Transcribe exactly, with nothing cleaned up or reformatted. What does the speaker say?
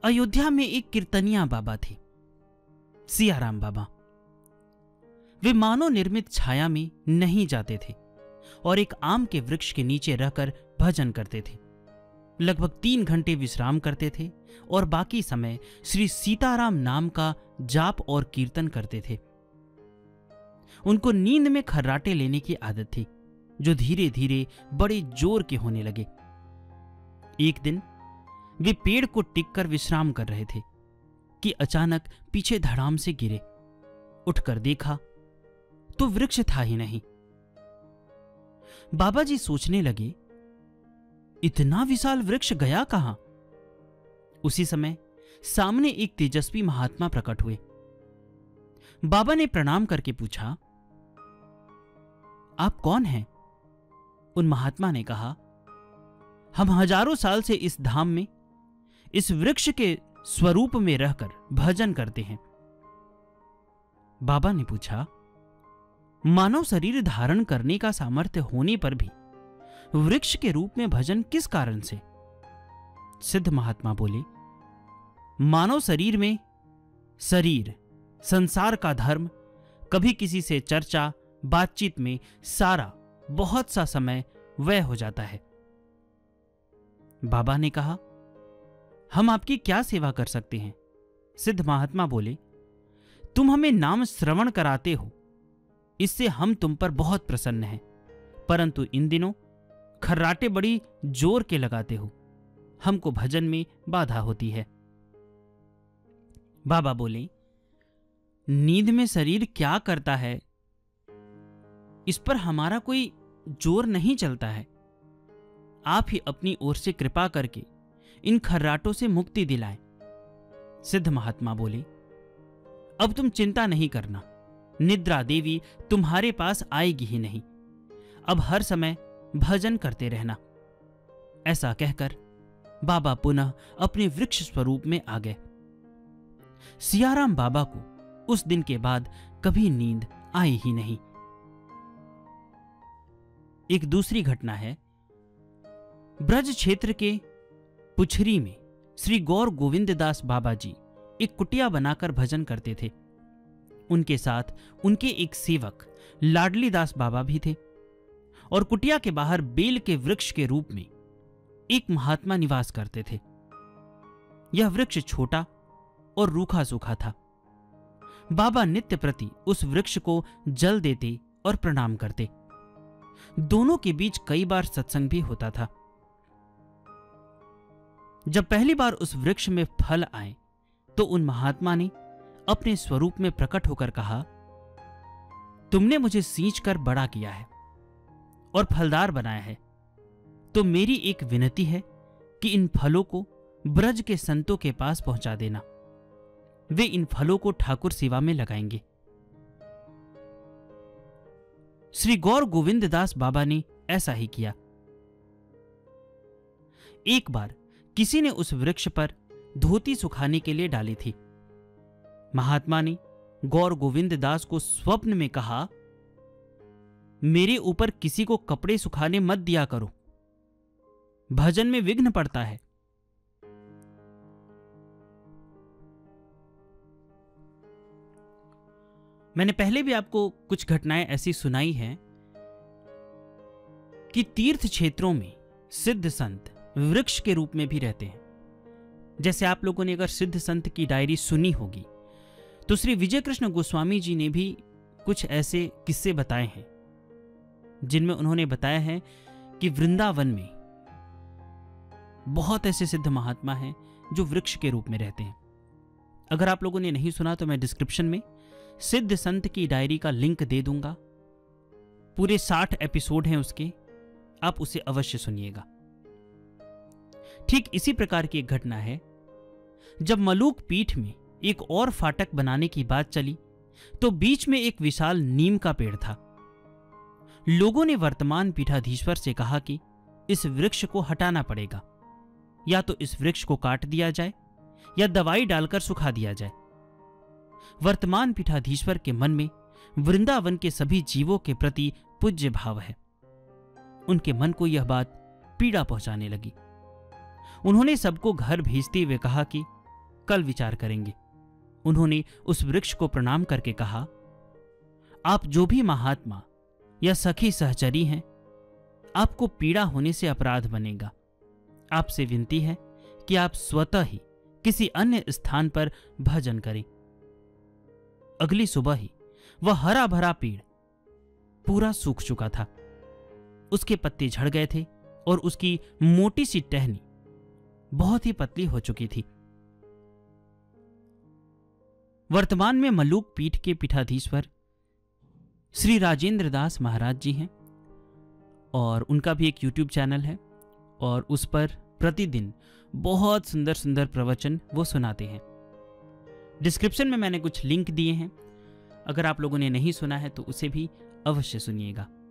अयोध्या में एक कीर्तनिया बाबा थे, सियाराम बाबा। वे मानव निर्मित छाया में नहीं जाते थे और एक आम के वृक्ष के नीचे रहकर भजन करते थे। लगभग तीन घंटे विश्राम करते थे और बाकी समय श्री सीताराम नाम का जाप और कीर्तन करते थे। उनको नींद में खर्राटे लेने की आदत थी, जो धीरे धीरे बड़े जोर के होने लगे। एक दिन वे पेड़ को टिककर विश्राम कर रहे थे कि अचानक पीछे धड़ाम से गिरे। उठकर देखा तो वृक्ष था ही नहीं। बाबा जी सोचने लगे, इतना विशाल वृक्ष गया कहां? उसी समय सामने एक तेजस्वी महात्मा प्रकट हुए। बाबा ने प्रणाम करके पूछा, आप कौन हैं? उन महात्मा ने कहा, हम हजारों साल से इस धाम में इस वृक्ष के स्वरूप में रहकर भजन करते हैं। बाबा ने पूछा, मानव शरीर धारण करने का सामर्थ्य होने पर भी वृक्ष के रूप में भजन किस कारण से? सिद्ध महात्मा बोले, मानव शरीर में शरीर, संसार का धर्म, कभी किसी से चर्चा बातचीत में सारा बहुत सा समय व्यय हो जाता है। बाबा ने कहा, हम आपकी क्या सेवा कर सकते हैं? सिद्ध महात्मा बोले, तुम हमें नाम श्रवण कराते हो, इससे हम तुम पर बहुत प्रसन्न हैं, परंतु इन दिनों खर्राटे बड़ी जोर के लगाते हो, हमको भजन में बाधा होती है। बाबा बोले, नींद में शरीर क्या करता है, इस पर हमारा कोई जोर नहीं चलता है। आप ही अपनी ओर से कृपा करके इन खर्राटों से मुक्ति दिलाएं। सिद्ध महात्मा बोले, अब तुम चिंता नहीं करना, निद्रा देवी तुम्हारे पास आएगी ही नहीं। अब हर समय भजन करते रहना। ऐसा कहकर बाबा पुनः अपने वृक्ष स्वरूप में आ गए। सियाराम बाबा को उस दिन के बाद कभी नींद आई ही नहीं। एक दूसरी घटना है, ब्रज क्षेत्र के पुछरी में श्री गौर गोविंद दास बाबा जी एक कुटिया बनाकर भजन करते थे। उनके साथ उनके एक सेवक लाडली दास बाबा भी थे और कुटिया के बाहर बेल के वृक्ष के रूप में एक महात्मा निवास करते थे। यह वृक्ष छोटा और रूखा सूखा था। बाबा नित्य प्रति उस वृक्ष को जल देते और प्रणाम करते। दोनों के बीच कई बार सत्संग भी होता था। जब पहली बार उस वृक्ष में फल आए तो उन महात्मा ने अपने स्वरूप में प्रकट होकर कहा, तुमने मुझे सींच कर बड़ा किया है और फलदार बनाया है, तो मेरी एक विनती है कि इन फलों को ब्रज के संतों के पास पहुंचा देना। वे इन फलों को ठाकुर सेवा में लगाएंगे। श्री गौर गोविंद दास बाबा ने ऐसा ही किया। एक बार किसी ने उस वृक्ष पर धोती सुखाने के लिए डाली थी। महात्मा ने गौर गोविंद दास को स्वप्न में कहा, मेरे ऊपर किसी को कपड़े सुखाने मत दिया करो, भजन में विघ्न पड़ता है। मैंने पहले भी आपको कुछ घटनाएं ऐसी सुनाई हैं कि तीर्थ क्षेत्रों में सिद्ध संत वृक्ष के रूप में भी रहते हैं। जैसे आप लोगों ने अगर सिद्ध संत की डायरी सुनी होगी तो श्री विजय कृष्ण गोस्वामी जी ने भी कुछ ऐसे किस्से बताए हैं, जिनमें उन्होंने बताया है कि वृंदावन में बहुत ऐसे सिद्ध महात्मा हैं जो वृक्ष के रूप में रहते हैं। अगर आप लोगों ने नहीं सुना तो मैं डिस्क्रिप्शन में सिद्ध संत की डायरी का लिंक दे दूंगा। पूरे साठ एपिसोड हैं उसके, आप उसे अवश्य सुनिएगा। ठीक इसी प्रकार की एक घटना है। जब मलूक पीठ में एक और फाटक बनाने की बात चली तो बीच में एक विशाल नीम का पेड़ था। लोगों ने वर्तमान पीठाधीश्वर से कहा कि इस वृक्ष को हटाना पड़ेगा, या तो इस वृक्ष को काट दिया जाए या दवाई डालकर सुखा दिया जाए। वर्तमान पीठाधीश्वर के मन में वृंदावन के सभी जीवों के प्रति पूज्य भाव है। उनके मन को यह बात पीड़ा पहुंचाने लगी। उन्होंने सबको घर भेजते हुए कहा कि कल विचार करेंगे। उन्होंने उस वृक्ष को प्रणाम करके कहा, आप जो भी महात्मा या सखी सहचरी हैं, आपको पीड़ा होने से अपराध बनेगा। आपसे विनती है कि आप स्वतः ही किसी अन्य स्थान पर भजन करें। अगली सुबह ही वह हरा भरा पेड़ पूरा सूख चुका था। उसके पत्ते झड़ गए थे और उसकी मोटी सी टहनी बहुत ही पतली हो चुकी थी। वर्तमान में मलूक पीठ के पीठाधीश्वर श्री राजेंद्र दास महाराज जी हैं और उनका भी एक यूट्यूब चैनल है और उस पर प्रतिदिन बहुत सुंदर सुंदर प्रवचन वो सुनाते हैं। डिस्क्रिप्शन में मैंने कुछ लिंक दिए हैं, अगर आप लोगों ने नहीं सुना है तो उसे भी अवश्य सुनिएगा।